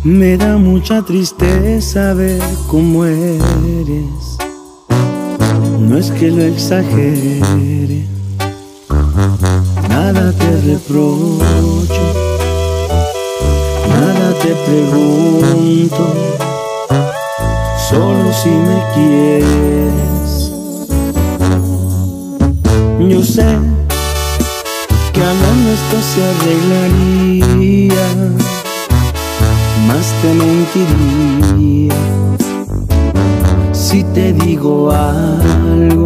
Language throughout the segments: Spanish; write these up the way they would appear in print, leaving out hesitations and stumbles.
Me da mucha tristeza ver cómo eres. No es que lo exagere, nada te reprocho, nada te pregunto, solo si me quieres. Yo sé que a lo nuestro se arreglaría, más te mentiría si te digo algo,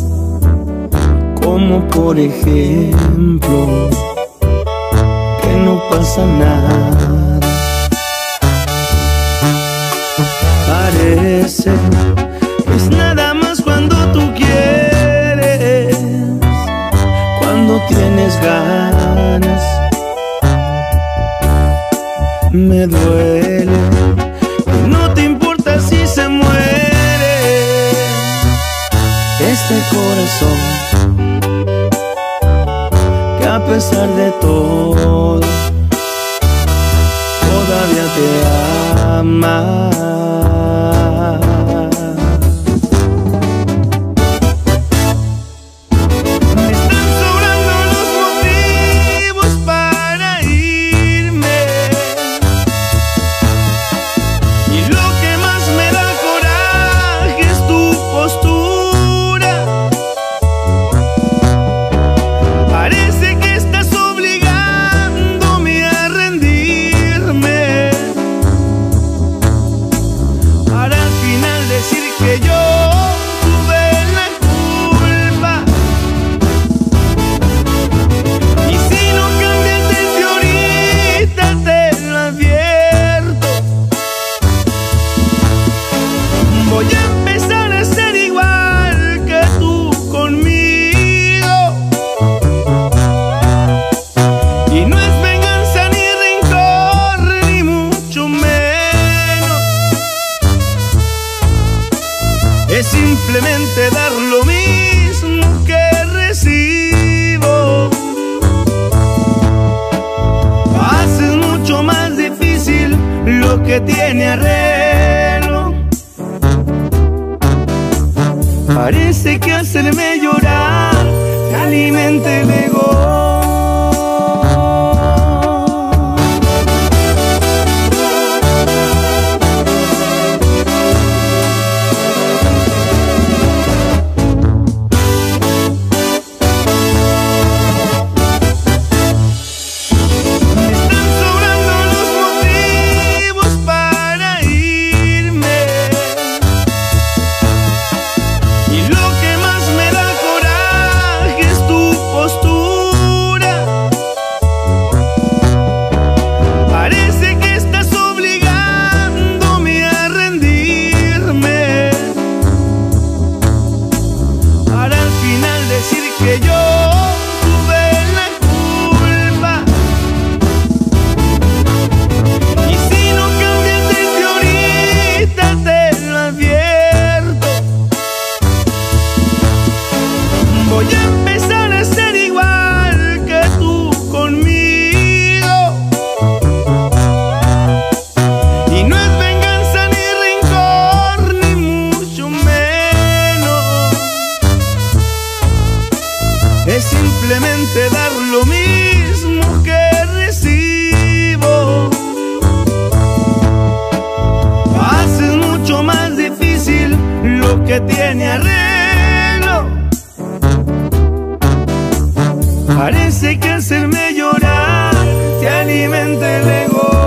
como por ejemplo que no pasa nada. Parece que es nada más cuando tú quieres, cuando tienes ganas. Me duele que no te importa si se muere este corazón, que a pesar de todo todavía te ama. Voy a empezar a ser igual que tú conmigo, y no es venganza ni rencor, ni mucho menos. Es simplemente dar lo mismo que recibo. Haces mucho más difícil lo que tiene arreglo. Parece que hacerme llorar te alimenta el ego. Que yo tuve la culpa, y si no cambias desde ahorita te lo advierto. Voy a empezar a ser igual que tú conmigo, y no es venganza ni rencor, ni mucho menos. Es simplemente dar lo mismo que recibo. Haces mucho más difícil lo que tiene arreglo. Parece que hacerme llorar te alimenta el ego.